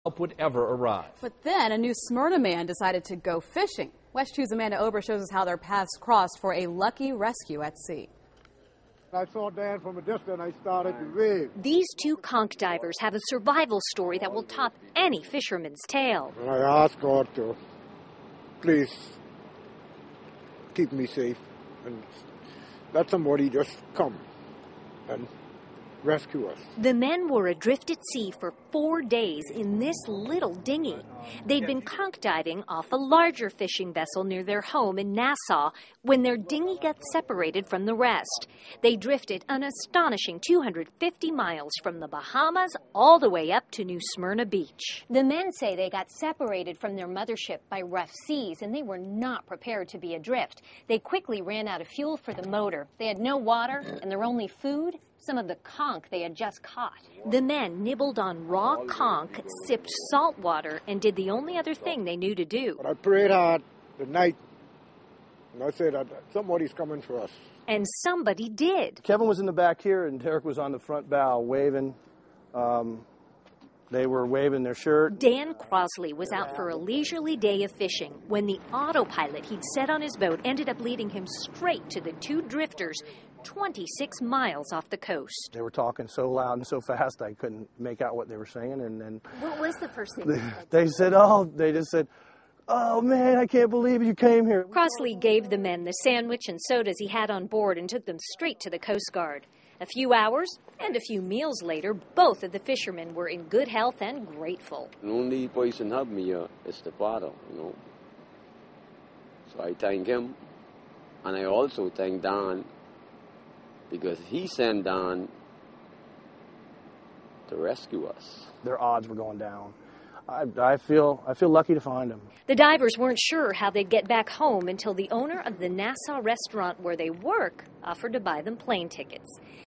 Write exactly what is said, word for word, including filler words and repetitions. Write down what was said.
help would ever arrive. But then a new Smyrna man decided to go fishing. WESH two's Amanda Ober shows us how their paths crossed for a lucky rescue at sea. I saw Dan from a distance. I started to wave. These two conch divers have a survival story that will top any fisherman's tale. And I asked God to please keep me safe and let somebody just come and rescue us. The men were adrift at sea for four days in this little dinghy. They'd been conch diving off a larger fishing vessel near their home in Nassau when their dinghy got separated from the rest. They drifted an astonishing two hundred fifty miles from the Bahamas all the way up to New Smyrna Beach. The men say they got separated from their mothership by rough seas and they were not prepared to be adrift. They quickly ran out of fuel for the motor. They had no water and their only food, some of the conch they had just caught. The men nibbled on raw conch, sipped salt water, and did the only other thing they knew to do. But I prayed hard the night, and I said that somebody's coming for us. And somebody did. Kevin was in the back here, and Derek was on the front bow waving. Um, they were waving their shirt. Dan Crosley was out for a leisurely day of fishing when the autopilot he'd set on his boat ended up leading him straight to the two drifters twenty-six miles off the coast. They were talking so loud and so fast I couldn't make out what they were saying. And then what was the first thing they said? They said, oh, they just said, oh, man, I can't believe you came here. Crosley gave the men the sandwich and sodas he had on board and took them straight to the Coast Guard. A few hours and a few meals later, both of the fishermen were in good health and grateful. The only person helped me uh, is the father, you know. So I thank him, and I also thank Don, because he sent Don to rescue us. Their odds were going down. I, I feel I feel lucky to find them. The divers weren't sure how they'd get back home until the owner of the Nassau restaurant where they work offered to buy them plane tickets.